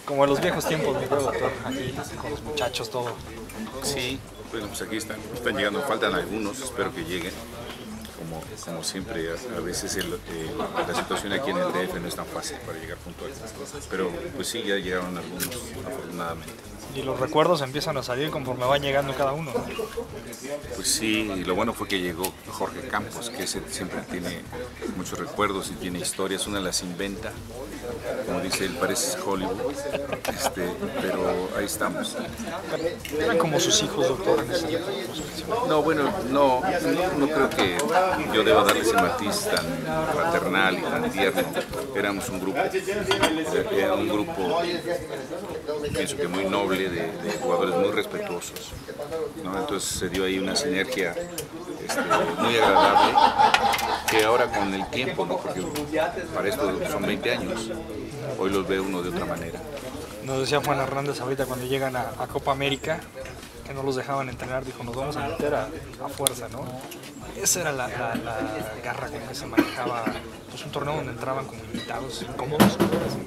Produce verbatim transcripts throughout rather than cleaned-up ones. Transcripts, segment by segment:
Como en los viejos tiempos, mi doctor, aquí con los muchachos, todo. Sí, bueno, pues aquí están, están llegando, faltan algunos, espero que lleguen. Como, como siempre, a, a veces el, eh, la situación aquí en el D F no es tan fácil para llegar puntuales. Pero pues sí, ya llegaron algunos, afortunadamente. Y los recuerdos empiezan a salir conforme van llegando cada uno, ¿no? Pues sí, y lo bueno fue que llegó Jorge Campos, que ese siempre tiene muchos recuerdos y tiene historias, una las inventa, como dice él, parece Hollywood, este, pero ahí estamos. Eran como sus hijos, doctor, en ese No, bueno, no, no, no creo que yo deba darle ese matiz tan fraternal y tan tierno. Éramos un grupo, era un grupo, pienso que muy noble, de, de jugadores muy respetuosos, ¿no? Entonces se dio ahí una sinergia este, muy agradable, que ahora con el tiempo, ¿no? Porque para esto son veinte años, hoy los ve uno de otra manera. Nos decía Juan Hernández ahorita cuando llegan a, a Copa América, que no los dejaban entrenar, dijo, nos vamos a meter a, a fuerza, ¿no? Esa era la, la, la garra con que se manejaba, pues un torneo donde entraban como invitados incómodos.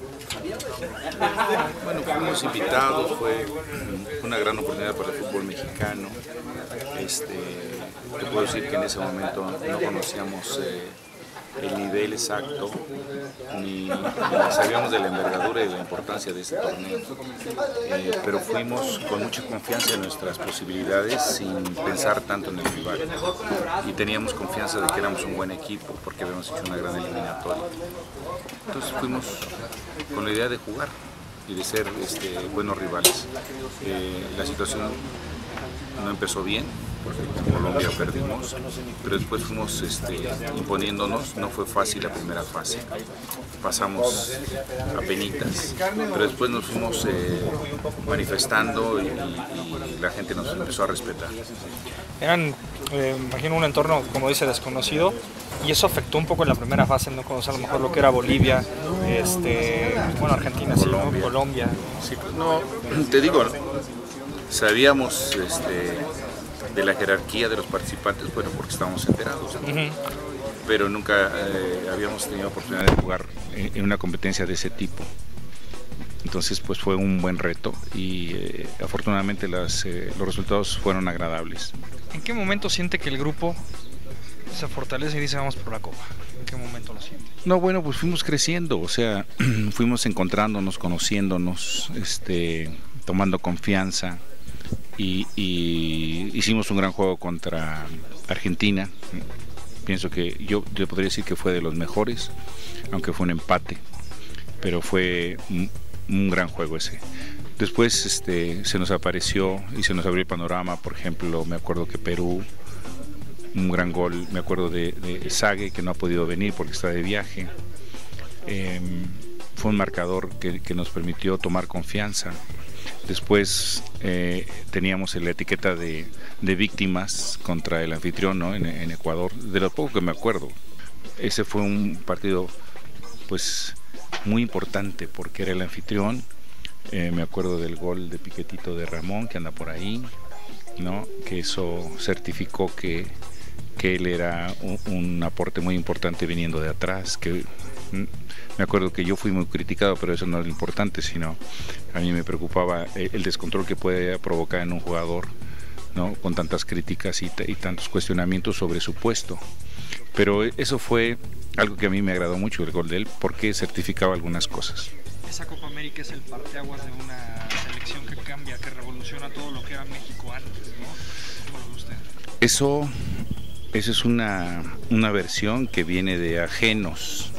Bueno, fuimos invitados, fue una gran oportunidad para el fútbol mexicano. Este, te puedo decir que en ese momento no conocíamos eh, el nivel exacto, ni, ni sabíamos de la envergadura y de la importancia de este torneo, eh, pero fuimos con mucha confianza en nuestras posibilidades sin pensar tanto en el rival, y teníamos confianza de que éramos un buen equipo porque habíamos hecho una gran eliminatoria. Entonces fuimos con la idea de jugar y de ser este, buenos rivales. Eh, la situación no empezó bien, porque en Colombia perdimos, pero después fuimos este, imponiéndonos. No fue fácil la primera fase, pasamos a penitas, pero después nos fuimos eh, manifestando y, y la gente nos empezó a respetar. Eran, eh, imagino, un entorno, como dice, desconocido, y eso afectó un poco en la primera fase, no conocer a lo mejor lo que era Bolivia, este, bueno, Argentina, Colombia. Sí, ¿no? Colombia. Sí, pues no, te digo, sabíamos este, de la jerarquía de los participantes, bueno, porque estábamos enterados, ¿no? Uh-huh. Pero nunca eh, habíamos tenido oportunidad de jugar en, en una competencia de ese tipo. Entonces, pues fue un buen reto y eh, afortunadamente las, eh, los resultados fueron agradables. ¿En qué momento siente que el grupo se fortalece y dice vamos por la Copa? ¿En qué momento lo siente? No, bueno, pues fuimos creciendo, o sea, fuimos encontrándonos, conociéndonos, este, tomando confianza. Y, y hicimos un gran juego contra Argentina. Pienso que yo, yo podría decir que fue de los mejores, aunque fue un empate, pero fue un, un gran juego ese. Después este, se nos apareció y se nos abrió el panorama. Por ejemplo, me acuerdo que Perú, un gran gol, me acuerdo de, de Sague, que no ha podido venir porque está de viaje. Eh, fue un marcador que, que nos permitió tomar confianza. Después eh, teníamos la etiqueta de, de víctimas contra el anfitrión, ¿no? en, en Ecuador, de lo poco que me acuerdo. Ese fue un partido pues muy importante porque era el anfitrión. Eh, me acuerdo del gol de Piquetito de Ramón que anda por ahí, ¿no? Que eso certificó que, que él era un, un aporte muy importante viniendo de atrás, que me acuerdo que yo fui muy criticado, pero eso no es lo importante, sino a mí me preocupaba el descontrol que puede provocar en un jugador, ¿no? Con tantas críticas y, y tantos cuestionamientos sobre su puesto. Pero eso fue algo que a mí me agradó mucho, el gol de él, porque certificaba algunas cosas. Esa Copa América es el parteaguas de una selección que cambia, que revoluciona todo lo que era México antes, ¿no? ¿Cómo lo ve usted? Eso, eso es una, una versión que viene de ajenos.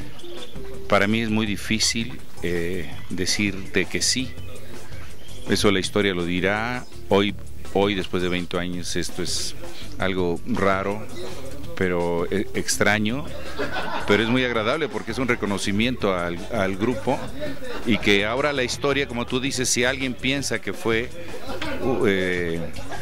Para mí es muy difícil eh, decirte que sí. Eso la historia lo dirá. Hoy, hoy, después de veinte años, esto es algo raro, pero eh, extraño, pero es muy agradable porque es un reconocimiento al, al grupo, y que ahora la historia, como tú dices, si alguien piensa que fue eh,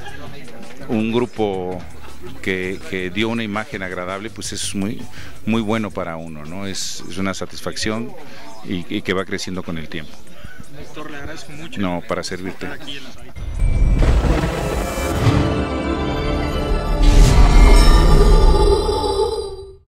un grupo Que, que dio una imagen agradable, pues es muy, muy bueno para uno, ¿no? Es, es una satisfacción y, y que va creciendo con el tiempo. Doctor, le agradezco mucho. No, para servirte.